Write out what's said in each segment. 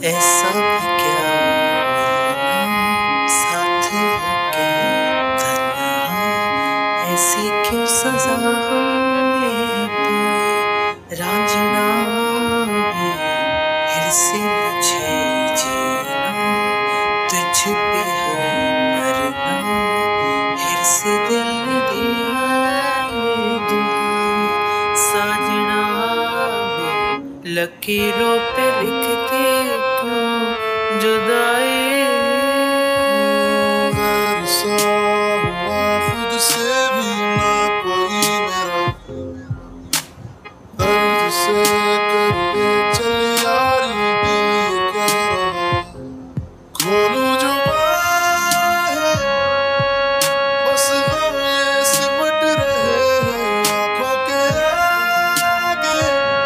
ऐसा भी क्या मिलना साथ होके तन्हा, ऐसी क्यों सजा हमने पाई रांझना वे, हिर्स मुझे जीना तुझ पे हो मरना, हिर्स दिल दी है दुहाई साजना वे, लकीरों पे लिखते क्यों जुदाई। खुद से भी ना कोई मेरा दर्द से करके चल यारी दिल कह रहा, खोलूं जो बाहें बस गम ये सिमट रहे हैं आंखों के आगे,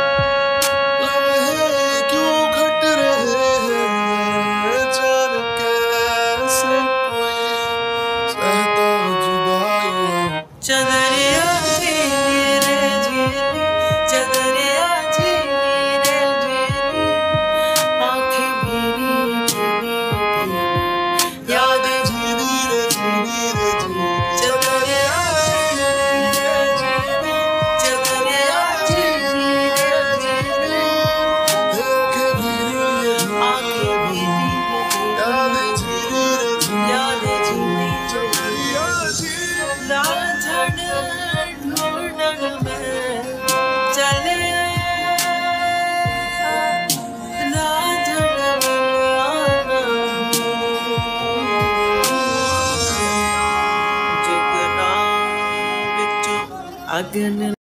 लम्हे क्यों घट रहे हैं जान कैसे कोई सहता जुदाइयां। चदरिया झीली रे झीली, चदरिया झीली रे झीली, आँखें भीनी भीनी भीनी, यादें झीली रे झीली रे झीली, चदरिया झीली रे झीली, चदरिया झीली रे झीली, आंखें भीनी आँखें भीनी यादें झीली रे झीली, यादें झीली चदरिया झीली रांझण ढूंढन में चले रांझण मिलियाना जुगना विचों अगन